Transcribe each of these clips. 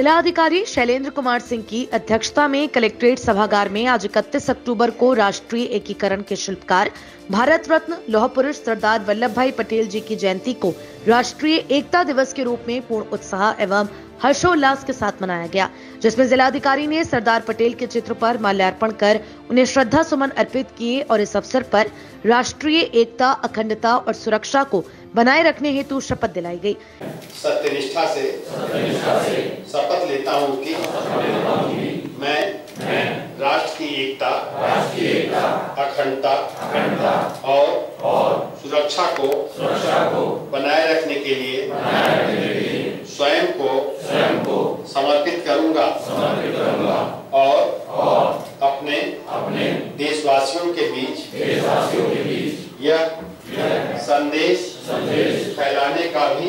जिलाधिकारी शैलेंद्र कुमार सिंह की अध्यक्षता में कलेक्ट्रेट सभागार में आज 31 अक्टूबर को राष्ट्रीय एकीकरण के शिल्पकार भारत रत्न लौह पुरुष सरदार वल्लभ भाई पटेल जी की जयंती को राष्ट्रीय एकता दिवस के रूप में पूर्ण उत्साह एवं हर्षोल्लास के साथ मनाया गया, जिसमें जिलाधिकारी ने सरदार पटेल के चित्र पर माल्यार्पण कर उन्हें श्रद्धा सुमन अर्पित किए और इस अवसर पर राष्ट्रीय एकता, अखंडता और सुरक्षा को बनाए रखने हेतु शपथ दिलाई गई। सत्यनिष्ठा से शपथ लेता हूँ कि मैं राष्ट्र की एकता, अखंडता और सुरक्षा को बनाए रखने के लिए स्वयं को समर्पित करूंगा और अपने देशवासियों के बीच यह संदेश फैलाने का भी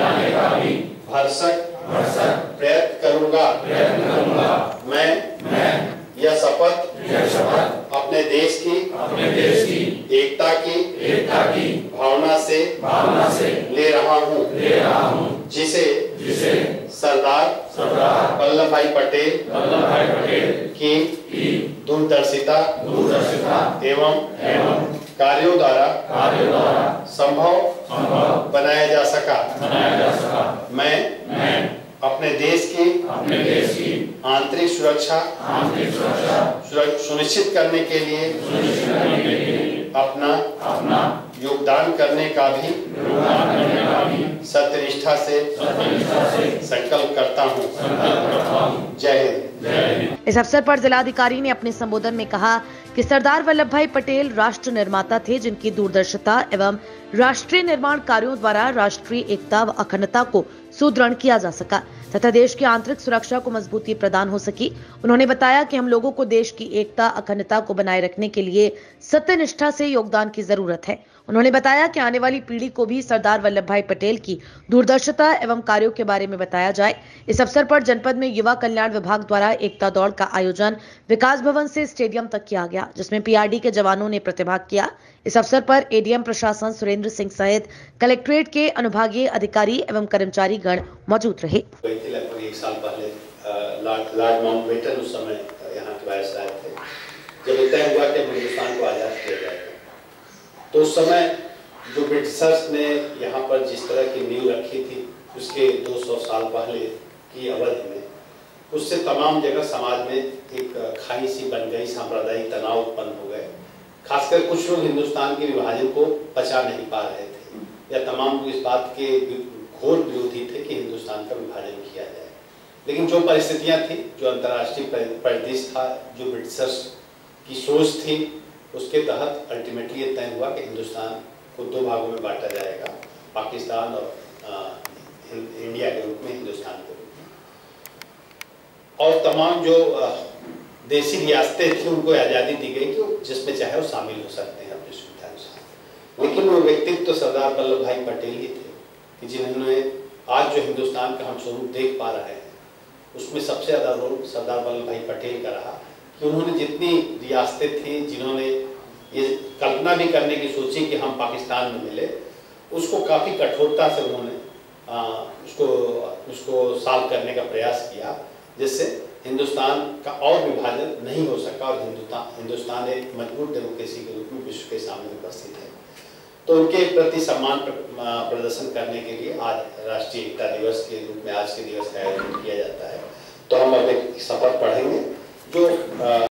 भरसक प्रयत्न करूंगा। मैं यह शपथ अपने देश की एकता की भावना से ले रहा हूँ, जिसे सरदार वल्लभ भाई पटेल की दूरदर्शिता एवं कार्यों द्वारा संभव बनाया जा सका। मैं अपने देश की आंतरिक सुरक्षा सुनिश्चित करने के लिए अपना योगदान करने का भी सत्यनिष्ठा से संकल्प करता हूँ। जय हिंद। इस अवसर पर जिलाधिकारी ने अपने संबोधन में कहा कि सरदार वल्लभ भाई पटेल राष्ट्र निर्माता थे, जिनकी दूरदर्शिता एवं राष्ट्रीय निर्माण कार्यों द्वारा राष्ट्रीय एकता व अखंडता को सुदृढ़ किया जा सका तथा देश की आंतरिक सुरक्षा को मजबूती प्रदान हो सकी। उन्होंने बताया कि हम लोगों को देश की एकता, अखंडता को बनाए रखने के लिए सत्यनिष्ठा से योगदान की जरूरत है। उन्होंने बताया कि आने वाली पीढ़ी को भी सरदार वल्लभ भाई पटेल की दूरदर्शिता एवं कार्यों के बारे में बताया जाए। इस अवसर पर जनपद में युवा कल्याण विभाग द्वारा एकता दौड़ का आयोजन विकास भवन से स्टेडियम तक किया गया, जिसमें पीआरडी के जवानों ने प्रतिभाग किया। इस अवसर पर एडीएम प्रशासन सुरेंद्र सिंह सहित कलेक्ट्रेट के अनुभागीय अधिकारी एवं कर्मचारी गण मौजूद रहे। लगभग एक साल पहले लॉर्ड माउंटबेटन उस समय यहाँ के वायसराय थे, जब तय हुआ कि हिंदुस्तान को आजाद किया जाएगा, तो उस समय जो ब्रिटिशर्स ने यहाँ पर जिस तरह की नींव रखी थी, उसके 200 साल पहले की अवधि में उससे तमाम जगह समाज में एक खाई सी बन गई, सांप्रदायिक तनाव उत्पन्न हो गए। खासकर कुछ लोग हिंदुस्तान के विभाजन को पचा नहीं पा रहे थे या तमाम लोग इस बात के घोर विरोधी थे कि हिंदुस्तान का विभाजन किया जाए। लेकिन जो परिस्थितियां थी, जो अंतर्राष्ट्रीय परिदृश्य था, जो ब्रिटिशर्स की सोच थी, उसके तहत अल्टीमेटली ये तय हुआ कि हिंदुस्तान को दो भागों में बांटा जाएगा, पाकिस्तान और इंडिया के रूप में, हिंदुस्तान के रूप में। और तमाम जो देसी रियासतें थी उनको आज़ादी दी गई कि जिसमें चाहे वो शामिल हो सकते हैं अपनी सुविधा अनुसार। लेकिन वो व्यक्तित्व तो सरदार वल्लभ भाई पटेल ही थे कि जिन्होंने आज जो हिंदुस्तान का हम स्वरूप देख पा रहे हैं, उसमें सबसे ज़्यादा रोल सरदार वल्लभ भाई पटेल का रहा कि उन्होंने जितनी रियासतें थी, जिन्होंने ये कल्पना भी करने की सोची कि हम पाकिस्तान में मिले, उसको काफ़ी कठोरता से उन्होंने उसको सॉल्व करने का प्रयास किया, जिससे हिंदुस्तान का और विभाजन नहीं हो सका और हिंदुस्तान एक मजबूत डेमोक्रेसी के रूप में विश्व के सामने उपस्थित है। तो उनके प्रति सम्मान प्रदर्शन करने के लिए आज राष्ट्रीय एकता दिवस के रूप में आज के दिवस का आयोजन किया जाता है।